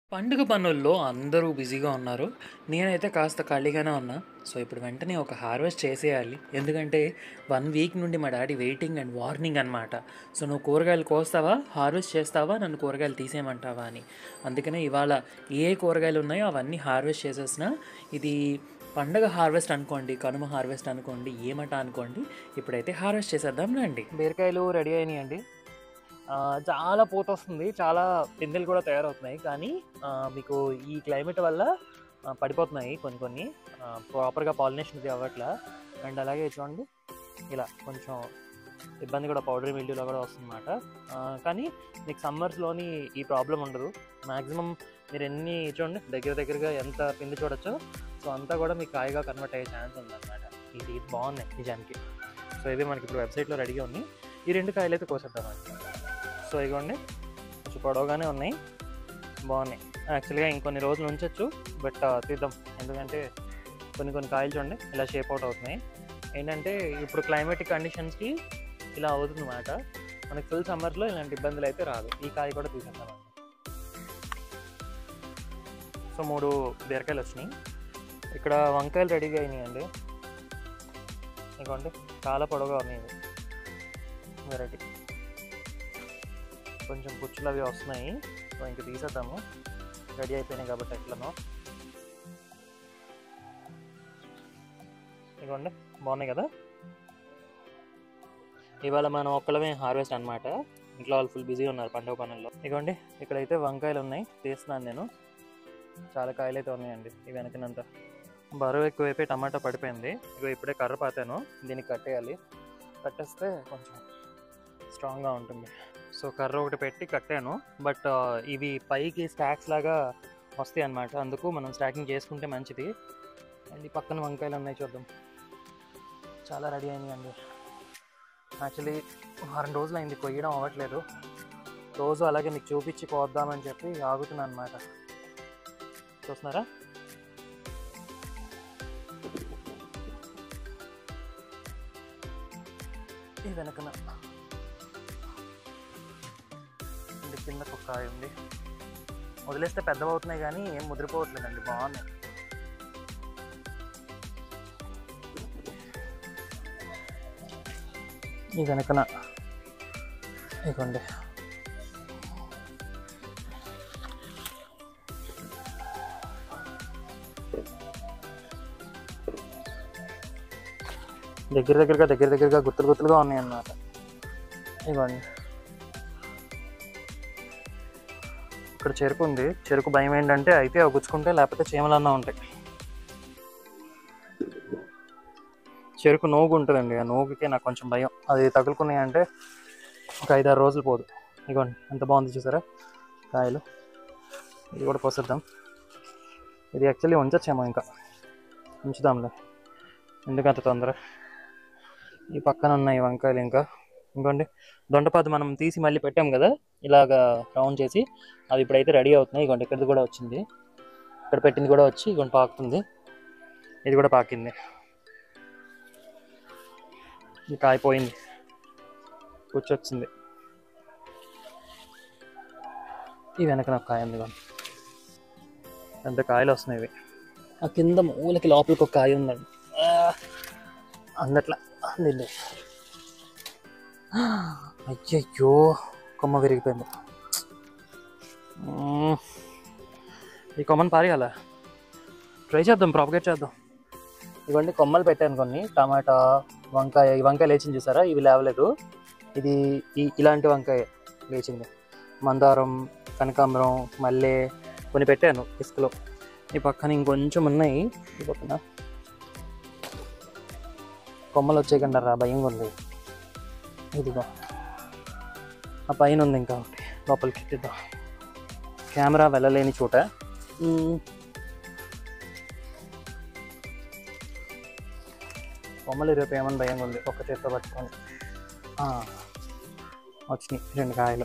పండుగ పనుల్లో అందరూ బిజీగా ఉన్నారు. నేనైతే కాస్త ఖాళీగానే ఉన్నా. సో, ఇప్పుడు వెంటనే ఒక హార్వెస్ట్ చేసేయాలి. ఎందుకంటే 1 వీక్ నుండి మా డ్యాడీ వెయిటింగ్ అండ్ వార్నింగ్ అనమాట. సో, "నువ్వు కూరగాయలు కోస్తావా? హార్వెస్ట్ చేస్తావా? నన్ను కూరగాయలు తీసేయమంటావా?" అని. అందుకనే ఇవాళ ఏ కూరగాయలు ఉన్నాయో అవన్నీ హార్వెస్ట్ చేసేసిన. ఇది పండగ హార్వెస్ట్ అనుకోండి, కనుమ హార్వెస్ట్ అనుకోండి, ఏమట అనుకోండి. ఇప్పుడైతే హార్వెస్ట్ చేసేద్దాం రండి. బీరకాయలు రెడీ అయినాయండి. చాలా పూతొస్తుంది. చాలా పిందెలు కూడా తయారవుతున్నాయి. కానీ మీకు ఈ క్లైమేట్ వల్ల పడిపోతున్నాయి కొన్ని కొన్ని. ప్రాపర్‌గా పాలినేషన్ ఇది అవ్వట్లా. అండ్ అలాగే చూడండి ఇలా కొంచెం ఇబ్బంది కూడా పౌడరీ మిల్డ్యూలా కూడా వస్తుందన్నమాట. కానీ మీకు సమ్మర్స్‌లోని ఈ ప్రాబ్లమ్ ఉండదు. మాక్సిమం మీరు ఎన్ని చూడండి దగ్గరగా ఎంత పిండి చూడొచ్చో సో అంతా కూడా మీకు కాయగా కన్వర్ట్ అయ్యే ఛాన్స్ ఉందన్నమాట. ఇది బాగున్నాయి నిజానికి. సో ఇవి మనకి ఇప్పుడు వెబ్సైట్లో రెడీగా ఉన్నాయి. ఈ 2 కాయలు అయితే కోసేద్దామండి. సో ఇగోండి కొంచెం పొడవుగానే ఉన్నాయి, బాగున్నాయి. యాక్చువల్గా ఇంకొన్ని రోజులు ఉంచవచ్చు, బట్ తీద్దాం. ఎందుకంటే కొన్ని కాయలు చూడండి ఇలా షేప్ అవుట్ అవుతున్నాయి. ఏంటంటే ఇప్పుడు క్లైమేటిక్ కండిషన్స్కి ఇలా అవుతుంది అన్నమాట. మనకి ఫుల్ సమ్మర్లో ఇలాంటి ఇబ్బందులు అయితే రాదు. ఈ కాయ కూడా తీసేద్దామండి. సో 3 బీరకాయలు వచ్చినాయి. ఇక్కడ వంకాయలు రెడీగా అయినాయండి. ఇదిగోండి చాలా పొడవుగా ఉన్నాయి వెరైటీ. కొంచెం పుచ్చులు అవి వస్తున్నాయి. సో ఇంక తీసేద్దాము, రెడీ అయిపోయినాయి కాబట్టి ఎట్లనో. ఇదిగోండి బాగున్నాయి కదా. ఇవాళ మనం ఒక్కళ్ళమే హార్వెస్ట్ అనమాట. ఇంట్లో వాళ్ళు ఫుల్ బిజీ ఉన్నారు పండుగ పనుల్లో. ఇదిగోండి ఇక్కడైతే వంకాయలు ఉన్నాయి, తీస్తున్నాను నేను. చాలా కాయలు అయితే ఉన్నాయండి. ఇవి వెనకనంతా బరువు ఎక్కువైపోయి టమాటా పడిపోయింది. ఇగో ఇప్పుడే కర్ర పాతాను, దీనికి కట్టేయాలి. కట్టేస్తే కొంచెం స్ట్రాంగ్గా ఉంటుంది. సో కర్ర ఒకటి పెట్టి కట్టాను, బట్ ఇవి పైకి స్టాక్స్ లాగా వస్తాయి అన్నమాట. అందుకు మనం స్టాకింగ్ చేసుకుంటే మంచిది. అండ్ ఈ పక్కన వంకాయలు ఉన్నాయి, చూద్దాం. చాలా రెడీ అయినాయండి. యాక్చువల్లీ 2 రోజులు అయింది, కొయ్యడం అవ్వట్లేదు. రోజు అలాగే మీకు చూపించి కోద్దామని చెప్పి ఆగుతున్నాను అన్నమాట. చూస్తున్నారా, ఈ వెనకన కిందకు ఒక కాయ ఉంది. వదిలేస్తే పెద్దవవుతున్నాయి కానీ ఏం ముదిరిపోవట్లేదండి, బాగున్నాయి. ఈ వెనకన ఇదిగోండి. దగ్గరగా గుత్తులుగా ఉన్నాయి అన్నమాట. ఇదిగోండి ఇక్కడ చెరుకు ఉంది. చెరుకు భయం ఏంటంటే అయితే అవి గుచ్చుకుంటే, లేకపోతే చీమలన్నా ఉంటాయి. చెరుకు నోగు ఉంటుందండి, ఆ నోగుకే నాకు కొంచెం భయం. అది తగులుకున్నాయి అంటే ఒక 5-6 రోజులు పోదు. ఇదిగోండి ఎంత బాగుంది చూసారా కాయలు. ఇది కూడా కోసేద్దాం. ఇది యాక్చువల్లీ ఉంచచ్చేమో, ఇంకా ఉంచుదాంలే, ఎందుకంత తొందర. ఈ పక్కన ఉన్నాయి వంకాయలు. ఇంకా ఇంకోండి దొండపాదు మనం తీసి మళ్ళీ పెట్టాం కదా ఇలాగా రౌండ్ చేసి, అవి ఇప్పుడైతే రెడీ అవుతున్నాయి. ఇగోండి ఇక్కడిది కూడా వచ్చింది, ఇక్కడ పెట్టింది కూడా వచ్చి ఇగోండి పాకుతుంది. ఇది కూడా పాకింది. ఇది కాయిపోయింది, కూర్చొచ్చింది. ఈ వెనక నాకు కాయ ఉంది, అంత కాయలు వస్తున్నాయి. ఇవి ఆ కింద మూలకి లోపలికి ఒక కాయ ఉందండి, అందట్లా అంది. అయ్యయ్యో కొమ్మ విరిగిపోయింది. ఈ కొమ్మని పారేయాల, ట్రై చేద్దాం, ప్రాపగేట్ చేద్దాం. ఇవన్నీ కొమ్మలు పెట్టాను కొన్ని. టమాటా, వంకాయ. ఈ వంకాయ లేచింది చూసారా, ఇవి లేవలేదు. ఇది ఇలాంటి వంకాయ లేచింది. మందారం, కనకాంబరం, మల్లె కొన్ని పెట్టాను ఇసుకలో. ఈ పక్కన ఇంకొంచెం ఉన్నాయి. ఈ పక్కన కొమ్మలు వచ్చేయకుండా భయంగా ఉంది. ఇదిగో ఆ పైన ఉంది ఇంకా ఒకటి, లోపలికి ఎత్తిద్దాం. కెమెరా వెళ్ళలేని చోట. కొమ్మలు రేపు ఏమని భయంగా ఉంది. ఒక్క చేత్తో పట్టుకొని వచ్చినాయి 2 కాయలు.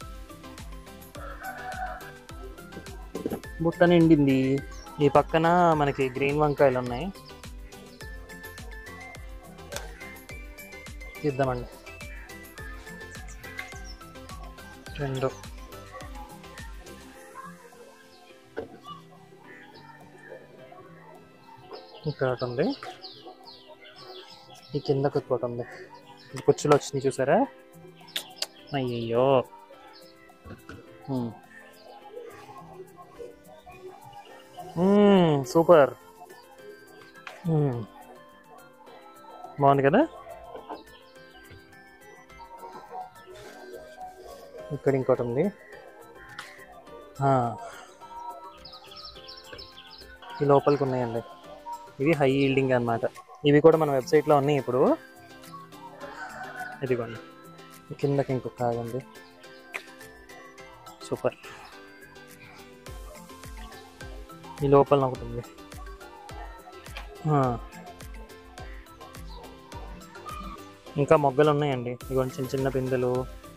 బుట్ట నిండింది. ఈ పక్కన మనకి గ్రీన్ వంకాయలు ఉన్నాయి, తీద్దామండి. 2 ఇక్కడ ఒకటి ఉంది, ఈ కిందకి ఒకటి ఉంది, ఈ కుచ్చులు వచ్చినాయి చూసారా. అయ్యయ్యో. సూపర్, బాగుంది కదా. ఇక్కడ ఇంకోటి ఉంది, ఈ లోపలికి ఉన్నాయండి. ఇవి హై ఈల్డింగ్ అన్నమాట. ఇవి కూడా మన వెబ్సైట్లో ఉన్నాయి ఇప్పుడు. ఇదిగోండి, కిందకి ఇంకొక ఆగండి. సూపర్. ఈ లోపల ఒకటి ఉంది. ఇంకా మొగ్గలు ఉన్నాయండి. ఇదిగోండి చిన్న చిన్న పిందెలు.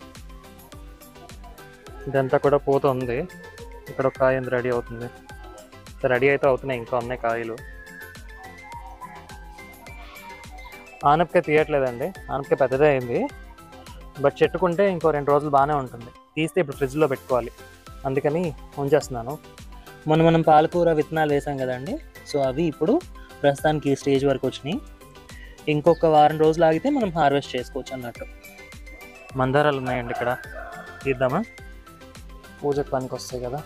ఇదంతా కూడా పూత ఉంది. ఇక్కడ ఒక కాయ రెడీ అవుతుంది. రెడీ అయితే అవుతున్నాయి, ఇంకా ఉన్నాయి కాయలు. ఆనపకాయ తీయట్లేదండి, ఆనపకాయ పెద్దదే అయింది. బట్ చెట్టుకుంటే ఇంకో 2 రోజులు బాగానే ఉంటుంది. తీస్తే ఇప్పుడు ఫ్రిడ్జ్లో పెట్టుకోవాలి, అందుకని ఉంచేస్తున్నాను. మనం పాలకూర విత్తనాలు వేసాం కదండి, సో అవి ఇప్పుడు ప్రస్తుతానికి ఈ స్టేజ్ వరకు వచ్చినాయి. ఇంకొక వారం రోజులు ఆగితే మనం హార్వెస్ట్ చేసుకోవచ్చు అన్నట్టు. మందారాలు ఉన్నాయండి ఇక్కడ, తీద్దామా? పూజకు పనికి వస్తాయి కదా.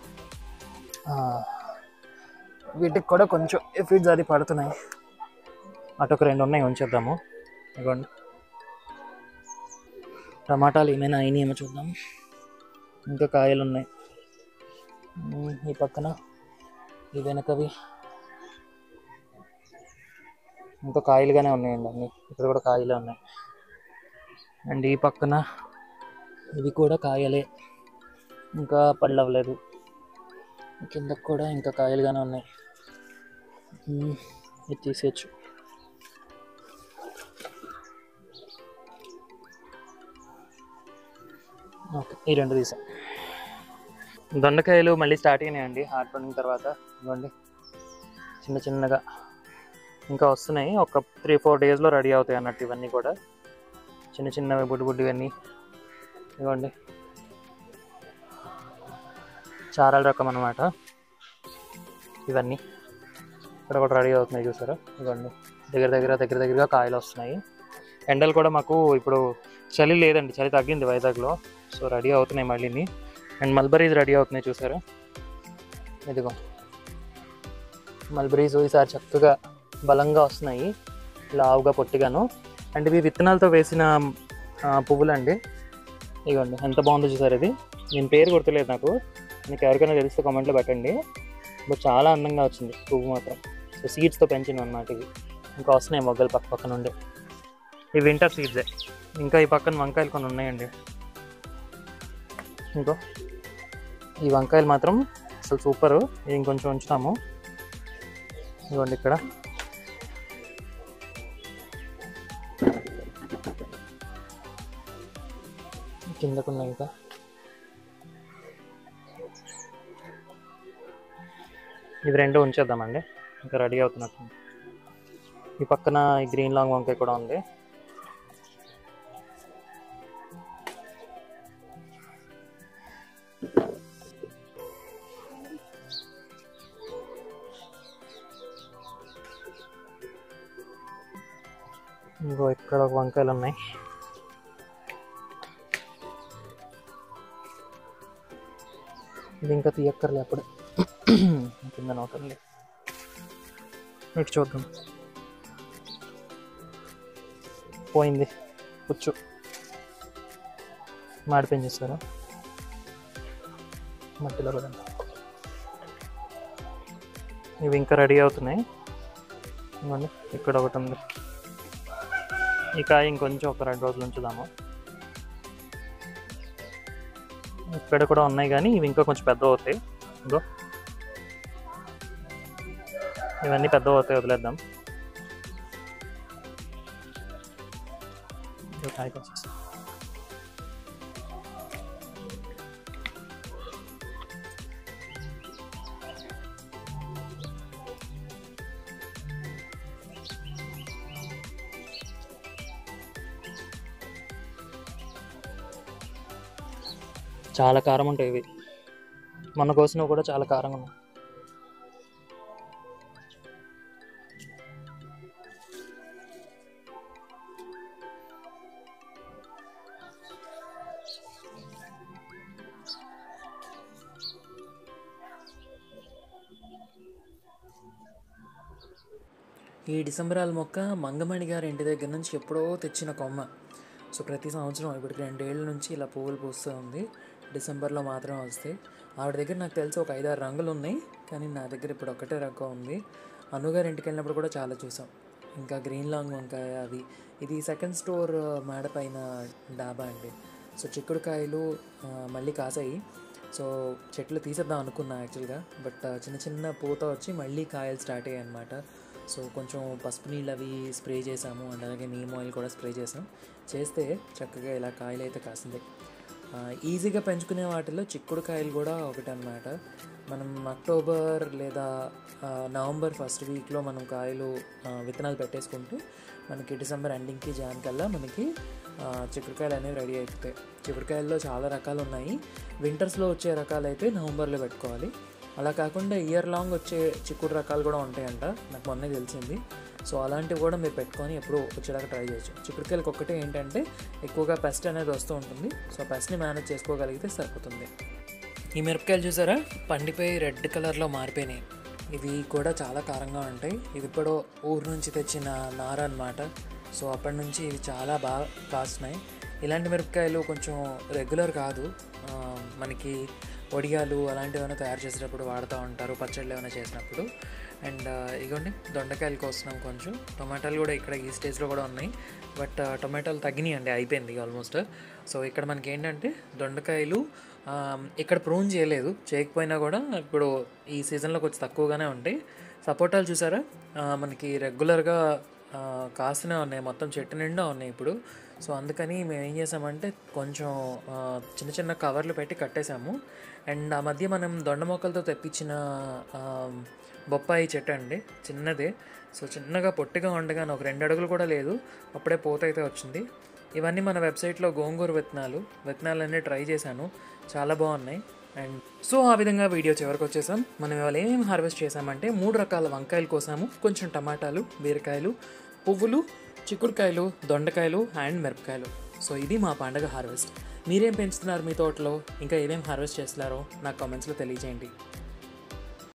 వీటికి కూడా కొంచెం ఎఫిడ్స్ అది పడుతున్నాయి. అటు ఒక 2 ఉన్నాయి, ఉంచేద్దాము. ఇదిగోండి, టమాటాలు ఏమైనా అయినాయేమో చూద్దాం. ఇంకా కాయలు ఉన్నాయి ఈ పక్కన, ఈ వెనకవి ఇంకా కాయలుగానే ఉన్నాయండి అన్నీ. ఇక్కడ కూడా కాయలే ఉన్నాయి. అండ్ ఈ పక్కన ఇవి కూడా కాయలే, ఇంకా పళ్ళు అవ్వలేదు. కిందకు కూడా ఇంకా కాయలుగానే ఉన్నాయి. ఇది తీసేయచ్చు. ఓకే, ఈ 2 తీసాం. దొండకాయలు మళ్ళీ స్టార్ట్ అయినాయండి హార్వెస్టింగ్ తర్వాత. ఇవ్వండి చిన్న చిన్నగా ఇంకా వస్తున్నాయి. ఒక 3-4 డేస్లో రెడీ అవుతాయి అన్నట్టు. ఇవన్నీ కూడా చిన్న చిన్నవి బుడ్డి ఇవన్నీ. ఇవ్వండి చారల రకం అన్నమాట ఇవన్నీ. ఇక్కడ కూడా రెడీ అవుతున్నాయి చూసారా. ఇవ్వండి దగ్గరగా కాయలు వస్తున్నాయి. ఎండలు కూడా మాకు ఇప్పుడు చలి లేదండి, చలి తగ్గింది వైజాగ్లో. సో రెడీ అవుతున్నాయి మళ్ళీని. అండ్ మల్బరీస్ రెడీ అవుతున్నాయి చూసారా. ఇదిగో మల్బరీస్ ఈసారి చక్కగా బలంగా వస్తున్నాయి, లావుగా పొట్టిగాను. అండ్ ఇవి విత్తనాలతో వేసిన పువ్వులండి. ఇదిగోండి ఎంత బాగుందో చూసారు. ఇది నేను పేరు గుర్తులేదు నాకు, మీకు ఎవరికైనా తెలిస్తే కామెంట్లో పెట్టండి. బట్ చాలా అందంగా వచ్చింది పువ్వు మాత్రం. సో సీడ్స్తో పెంచినవి అన్నమాట ఇవి. ఇంకా వస్తున్నాయి మొగ్గలు పక్క నుండి. ఇవి వింటర్ సీడ్సే. ఇంకా ఈ పక్కన వంకాయలు కొన్ని ఉన్నాయండి. ఇంకో ఈ వంకాయలు మాత్రం అసలు సూపరు. ఇంకొంచెం ఉంచుతాము. ఇవ్వండి ఇక్కడ కిందకున్నాయి. ఇంకా ఇవి 2 ఉంచేద్దామండి, ఇంకా రెడీ అవుతున్నట్టు. ఈ పక్కన ఈ గ్రీన్ లాంగ్ వంకాయ కూడా ఉంది. ఇంకో ఇక్కడ ఒక వంకాయలు ఉన్నాయి. ఇది ఇంకా తీయక్కర్లే, అప్పుడు కింద నోకండి. ఇటు చూద్దాం. పోయింది పుచ్చు, మాడిపోయించేస్తారా మట్టిలో కూడా. ఇవి ఇంకా రెడీ అవుతున్నాయి. ఇవ్వండి ఇక్కడ ఒకటి ఉంది. ఈ కాయ ఇంకొంచెం ఒక 2 రోజులు ఉంచుదాము. ఇక్కడ కూడా ఉన్నాయి కానీ ఇవి ఇంకా కొంచెం పెద్ద అవుతాయి. ఇంకో ఇవన్నీ పెద్ద అవుతాయి, వదిలేద్దాం. కాయ వచ్చేసి చాలా కారం ఉంటాయి ఇవి. మన కోసినవి కూడా చాలా కారంగా ఉన్నాయి. ఈ డిసెంబరాల మొక్క మంగమణి గారి ఇంటి దగ్గర నుంచి ఎప్పుడో తెచ్చిన కొమ్మ. సో ప్రతి సంవత్సరం ఇప్పటికి 2 ఏళ్ళ నుంచి ఇలా పువ్వులు పూస్తూ ఉంది. డిసెంబర్లో మాత్రం వస్తాయి. ఆవిడ దగ్గర నాకు తెలిసి ఒక 5-6 రంగులు ఉన్నాయి, కానీ నా దగ్గర ఇప్పుడు ఒకటే రకం ఉంది. అనుగారి ఇంటికి వెళ్ళినప్పుడు కూడా చాలా చూసాం. ఇంకా గ్రీన్ లాంగ్ వంకాయ అవి. ఇది సెకండ్ స్టోర్ మేడ పైన డాబా అండి. సో చిక్కుడుకాయలు మళ్ళీ కాసాయి. సో చెట్లు తీసేద్దాం అనుకున్నా యాక్చువల్గా, బట్ చిన్న చిన్న పూత వచ్చి మళ్ళీ కాయలు స్టార్ట్ అయ్యాయి అనమాట. సో కొంచెం పసుపు నీళ్ళు అవి స్ప్రే చేసాము, అండ్ అలాగే నీమ్ ఆయిల్ కూడా స్ప్రే చేస్తే చక్కగా ఇలా కాయలు అయితే కాసింది. ఈజీగా పెంచుకునే వాటిలో చిక్కుడుకాయలు కూడా ఒకటి అన్నమాట. మనం అక్టోబర్ లేదా నవంబర్ ఫస్ట్ వీక్లో మనం కాయలు విత్తనాలు పెట్టేసుకుంటే మనకి డిసెంబర్ ఎండింగ్కి జాన్ కల్లా మనకి చిక్కుడుకాయలు అనేవి రెడీ అయిపోతాయి. చిక్కుడుకాయల్లో చాలా రకాలు ఉన్నాయి. వింటర్స్లో వచ్చే రకాలు అయితే నవంబర్లో పెట్టుకోవాలి. అలా కాకుండా ఇయర్ లాంగ్ వచ్చే చిక్కుడు రకాలు కూడా ఉంటాయంట, నాకు మొన్నే తెలిసింది. సో అలాంటివి కూడా మీరు పెట్టుకొని ఎప్పుడు వచ్చేదాకా ట్రై చేయొచ్చు. చిక్కుడుకాయలకు ఒక్కటే ఏంటంటే ఎక్కువగా పెస్ట్ అనేది వస్తూ ఉంటుంది. సో పెస్ట్ని మేనేజ్ చేసుకోగలిగితే సరిపోతుంది. ఈ మిరపకాయలు చూసారా, పండిపోయి రెడ్ కలర్లో మారిపోయినాయి. ఇవి కూడా చాలా కారంగా ఉంటాయి. ఇది ఇప్పుడు ఊరు నుంచి తెచ్చిన నార అన్నమాట. సో అప్పటి నుంచి ఇవి చాలా బాగా కాస్తున్నాయి. ఇలాంటి మిరపకాయలు కొంచెం రెగ్యులర్ కాదు, మనకి వడియాలు అలాంటివి ఏమైనా తయారు చేసేటప్పుడు వాడుతూ ఉంటారు, పచ్చళ్ళు ఏమైనా చేసినప్పుడు. అండ్ ఇగోండి దొండకాయలు కోస్తున్నాం కొంచెం. టొమాటోలు కూడా ఇక్కడ ఈ స్టేజ్లో కూడా ఉన్నాయి, బట్ టొమాటోలు తగ్గినాయండి, అయిపోయింది ఆల్మోస్ట్. సో ఇక్కడ మనకి ఏంటంటే దొండకాయలు ఇక్కడ ప్రూన్ చేయకపోయినా కూడా ఇప్పుడు ఈ సీజన్లో కొంచెం తక్కువగానే ఉంటాయి. సపోటాలు చూసారా, మనకి రెగ్యులర్గా కాస్తూనే ఉన్నాయి, మొత్తం చెట్టు నిండా ఉన్నాయి ఇప్పుడు. సో అందుకని మేము ఏం చేసామంటే కొంచెం చిన్న చిన్న కవర్లు పెట్టి కట్టేసాము. అండ్ ఆ మధ్య మనం దొండ మొక్కలతో తెప్పించిన బొప్పాయి చెట్టు అండి, చిన్నదే. సో చిన్నగా పొట్టిగా ఉండగానే ఒక 2 అడుగులు కూడా లేదు, అప్పుడే పూత అయితే వచ్చింది. ఇవన్నీ మన వెబ్సైట్లో గోంగూర విత్తనాలన్నీ ట్రై చేశాను, చాలా బాగున్నాయి. అండ్ సో ఆ విధంగా వీడియో చివరికి వచ్చేసాం. మనం ఇవాళ ఏమేమి హార్వెస్ట్ చేసామంటే 3 రకాల వంకాయలు కోసాము, కొంచెం టమాటాలు, బీరకాయలు, పువ్వులు, చిక్కుడుకాయలు, దొండకాయలు అండ్ మిరపకాయలు. సో ఇది మా పండగ హార్వెస్ట్. మీరేం పెంచుతున్నారు మీ తోటలో, ఇంకా ఏమేమి హార్వెస్ట్ చేస్తున్నారో నాకు కామెంట్స్లో తెలియజేయండి.